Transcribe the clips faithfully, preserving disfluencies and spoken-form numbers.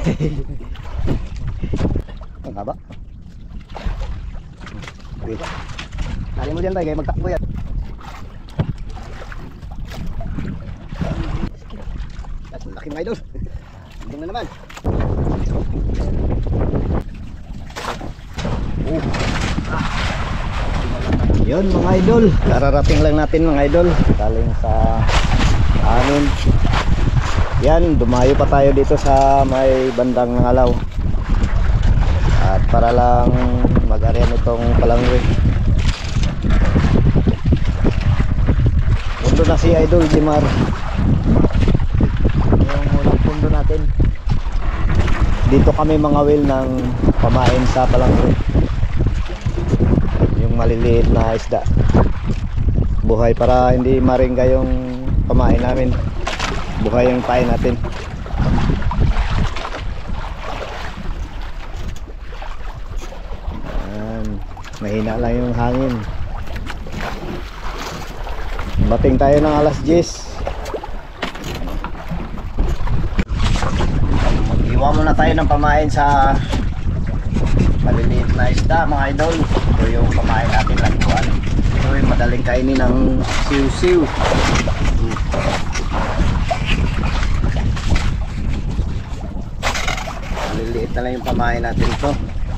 Ang haba. Okay. Nari mo dyan tayo, kaya magtakbo yan. At laki mga idol. Hanggang na naman. Oh. Ah. Yun mga idol, kararating lang natin mga idol. Galing sa amin. Yan, dumayo pa tayo dito sa may bandang Ngalaw. At para lang mag-area nitong Palangre. Pundo na si Idol Jimar. Yung unang pundo natin. Dito kami mga will ng pamain sa Palangre. Yung maliliit na isda. Buhay para hindi maringga yung pamain namin. Buhay yung pain natin. Ayan. Mahina lang yung hangin. Bating tayo ng alas diyes. Mag-iwa muna tayo ng pamain sa maliliit na isda mga idol. Ito yung pamain natin lagpuan. Ito yung madaling kainin ng siw-siw. Maliliit na lang yung pamain natin ito.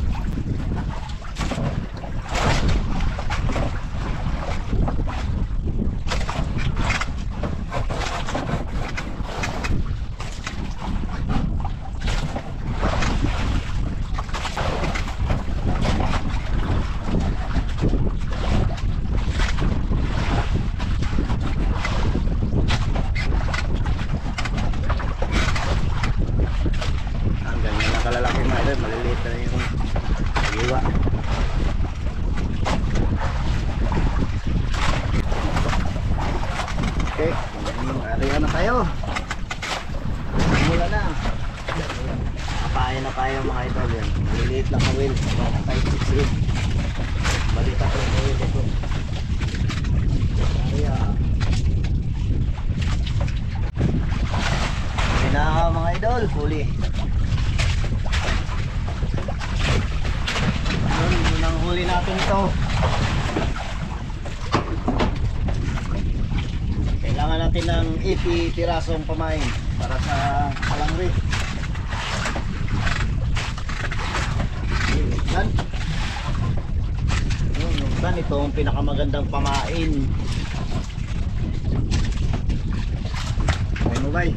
Kalalaki mga idol, maliliit na yung iwa. Okay, area na tayo. Mula na. Kapain na tayo mga idol yan. Maliliit lang ang wheel. five six eight. Balita ko yung wheel ito. Area. Okay na mga idol, huli. Ang huli natin ito. Kailangan natin ng eighty pirasong pamain para sa Palangre. Yan. Yan, ito ang pinakamagandang pamain. Ay mo bay.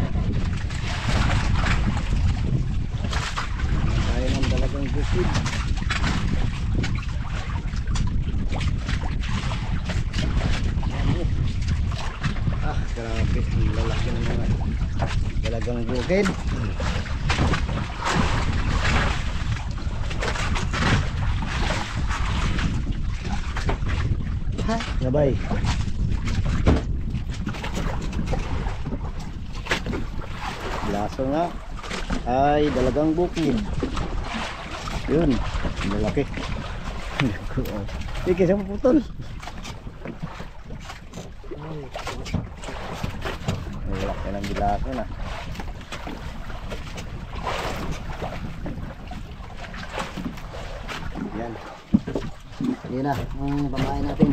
Tayo ng dalagang bukid. Grabe, ang lalaki ng mga dalagang bukid. Ha? Nabay. Laso nga ay dalagang bukid. Yun, ang lalaki. Hindi kasi maputol. Malaki ng gilaso na. Yan. Yan na ang pamain natin.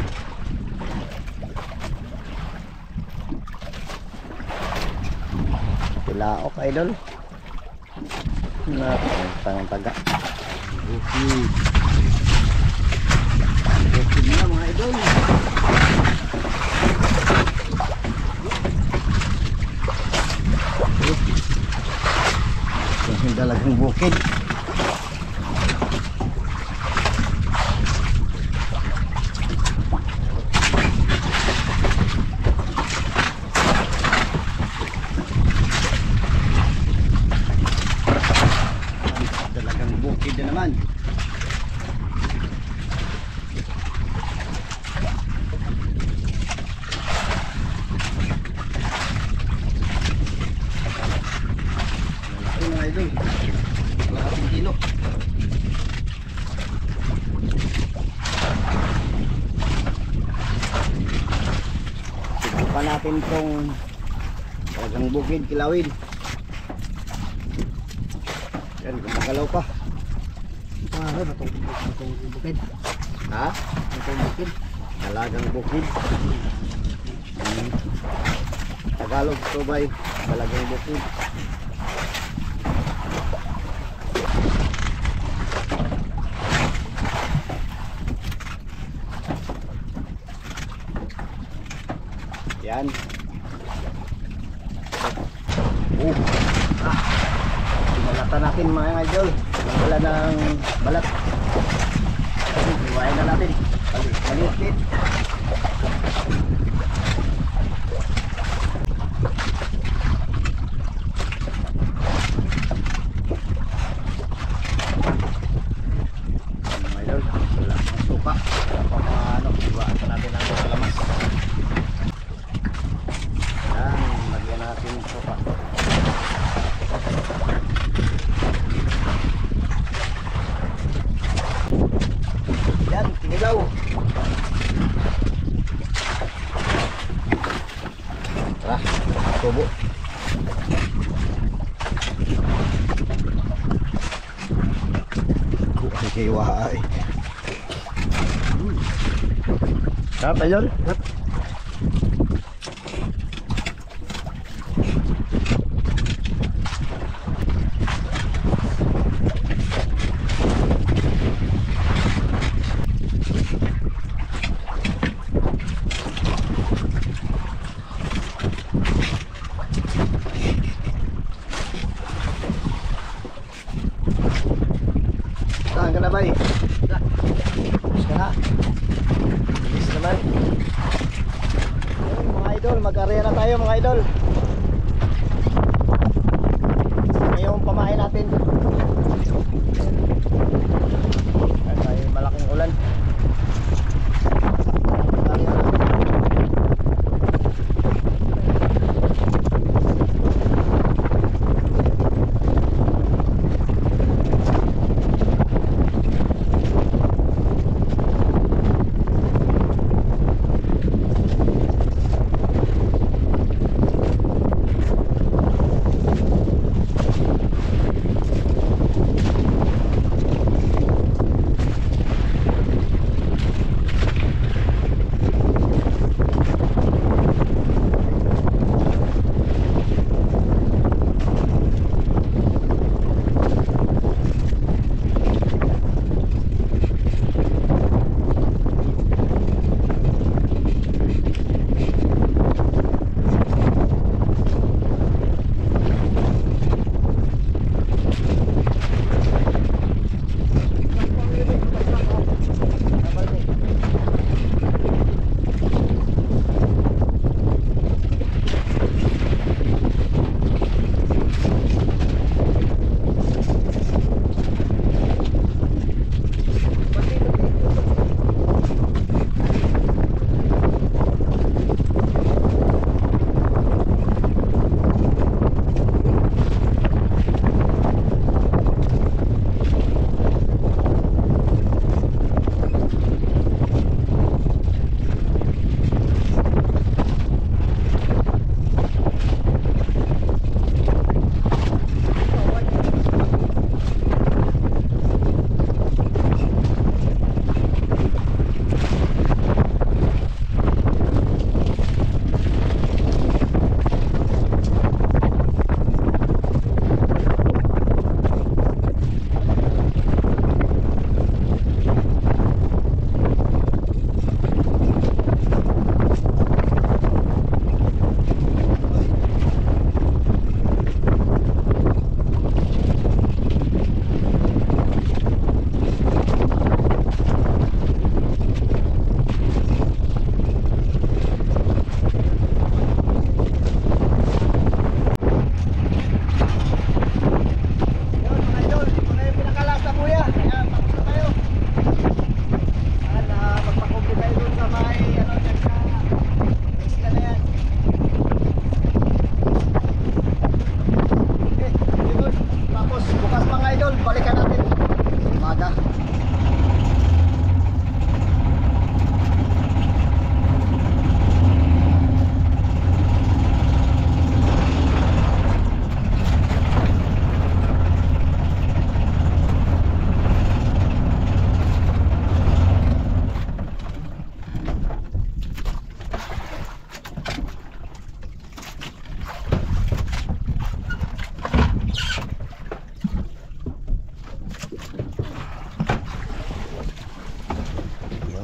Tilaok idol. Tangang taga. Okay. Okay na mga idol. Yung dalagang bukid. Dalagang bukid na naman. Idol, malaking kilo. Subukan natin itong talagang bukid, kilawin. Yan, gumagalaw pa. Ah, ay, batong batong bukid. Ha? Batong bukid. Dalagang bukid. Hmm. Tagalog to bay, dalagang bukid. Yan. Oh. Ah. Sinalatan natin mga idol. Wala ng balat. Iwain na natin. Maliit-liit. Mga idol, wala ang suka. Mga ano, iwaan pa natin ang kalamas. Yan, lagyan natin yung suka. Yan, kinilaw. Tara, tubo. Buhay kayo wahay. Sarap ayun. Sarap. Saan ka na ba eh? Tapos ka na. Bilis naman. Ayun, mga idol, mag-area na tayo mga idol. Ngayong pamain natin. Ayan, may malaking ulan. Mag-area na.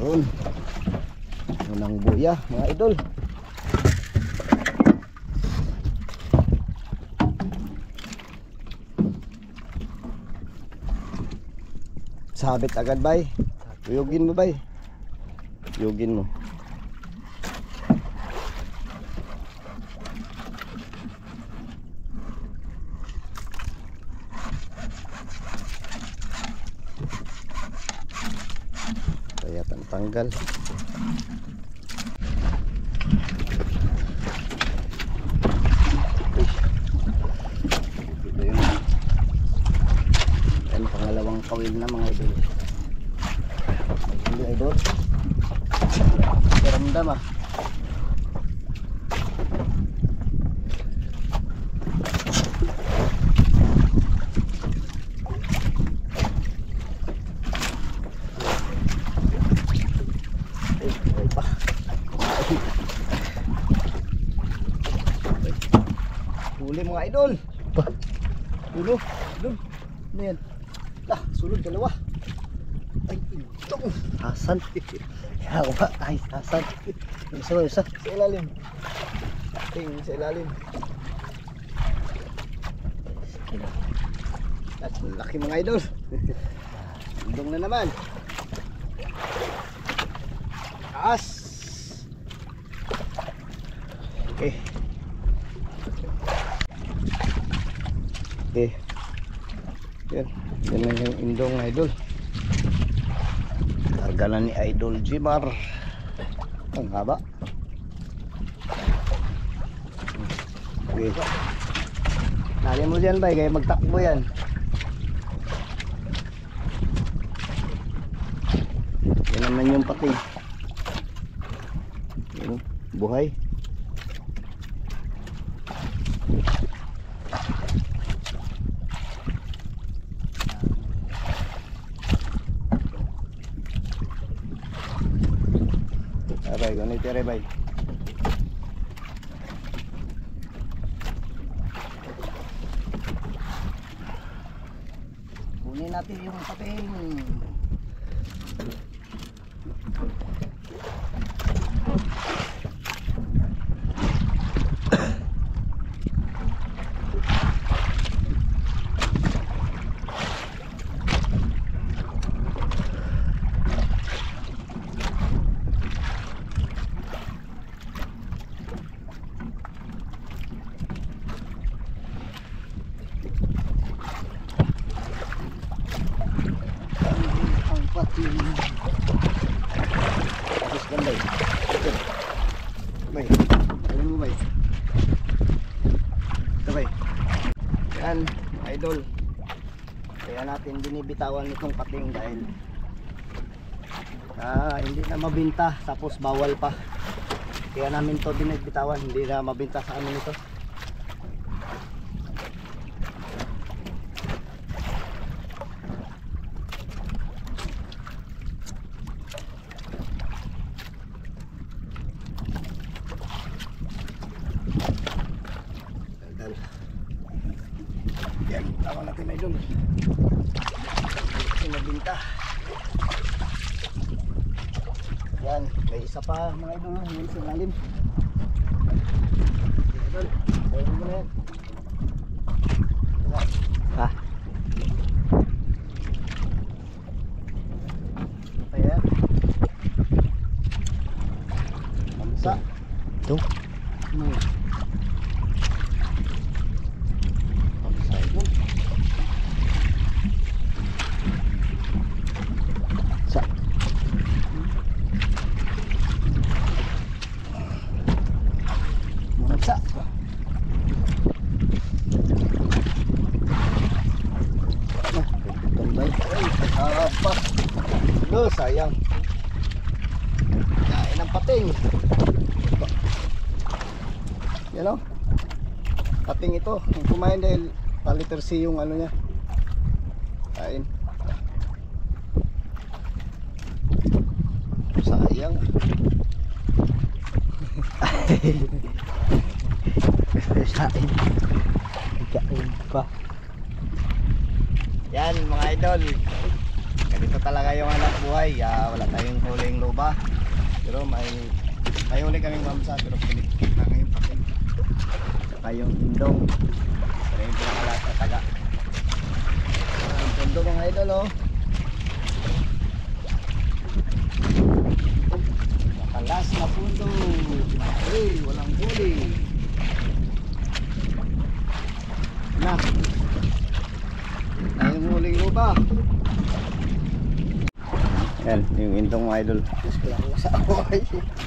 Yun. Unang buya mga idol. Sabit agad bay. Yugin mo bay. Yugin mo. Kaya tanggal. Ito yung yan, pangalawang kawil na mga idol. Hindi idol. Ramdam ah. Huli mga idol. Dulo, dulo. Ano yan? Ah, sulod dalawa. Ay, ito. Hasan. Yawa, ay, hasan. Isa, isa. Sa ilalim. Ting, sa ilalim. At laki mga idol. Indong na naman. Taas. Okay. Okay. Yan. Yan lang yung indong idol. Karga ni Idol Jimar. Ang haba. Okay. Lali mo dyan bay, kaya magtakbo yan. Yan naman yung pati. Yan, buhay. Aray, ganito rin bay. Kunin natin yung pating. Tapos kan bay. Ito. Bay. Alam mo bay. Ito bay. Yan, idol. Kaya natin binibitawan itong pating dahil ah, hindi na mabinta. Tapos bawal pa. Kaya namin to binibitawan. Hindi na mabinta sa amin ito. Yan, tawa natin idol. Sinabinta. Yan, may isa pa mga idol. Yan sa lalim. Idol, sayo mo na yan. Ha? Ano pa yan? Mamsa. Ito. Ano yan? Sa tambay. Ay, apa? Lo, sayang. Kain ng pating. Yan o. Pating ito. Ang kumain dahil paliter C yung ano niya. Kain. Sayang. Kain. Kain pa. Yan mga idol. Ganito talaga yung anak buhay. Ah, wala tayong huling loba. Pero may may huli kaming mamsa pero pinikit na ngayon pati. Saka yung indong. Pero yung pinakalat na taga. Ah, ang pundo mga idol oh. Makalas na pundo. Ay, walang huli. Na. Na yung huling loba. Yan, yung indong mga idol. Diyos ko lang sa amoy.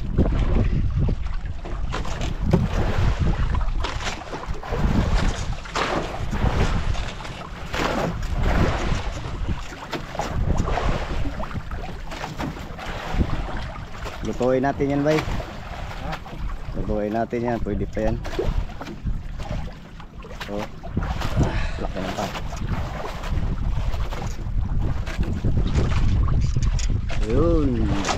Lutuin natin yan, bay. Lutuin natin yan, pwede pa yan. So, laki ng pa. Ayun.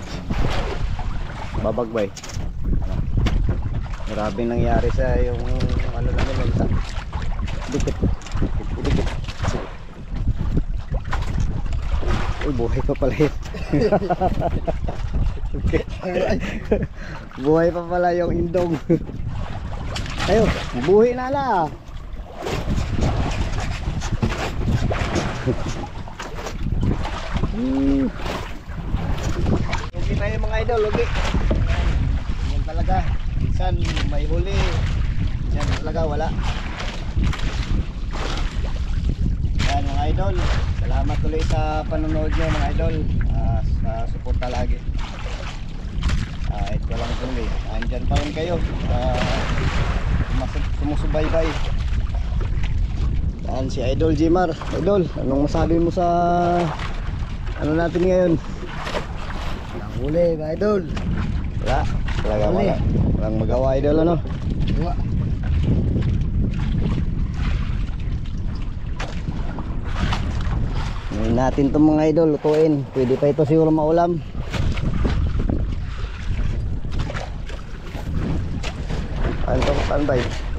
Babag, bay. Maraming nangyari sa yung ano lang yun sa dikit. Dikit. Uy, buhay pa pala yun. Buhay pa pala yung indong. Ayo, buhay na la. Hmm. Lugi tayo mga idol, lugi. Yan talaga. Minsan may huli. Minsan talaga wala. Yan mga idol. Salamat ulit sa panonood nyo mga idol. Uh, sa suporta lagi. Kahit walang huli. Andyan pa rin kayo. Uh, sumusubaybay. Yan si Idol Jimar. Idol, anong masabi mo sa ano natin ngayon? Walang huli mga idol. Wala. Talaga wala. Walang magawa idol ano? Diba? Ngayon natin itong mga idol lutuin. Pwede pa ito siguro maulam. Ano ito? Saan ba?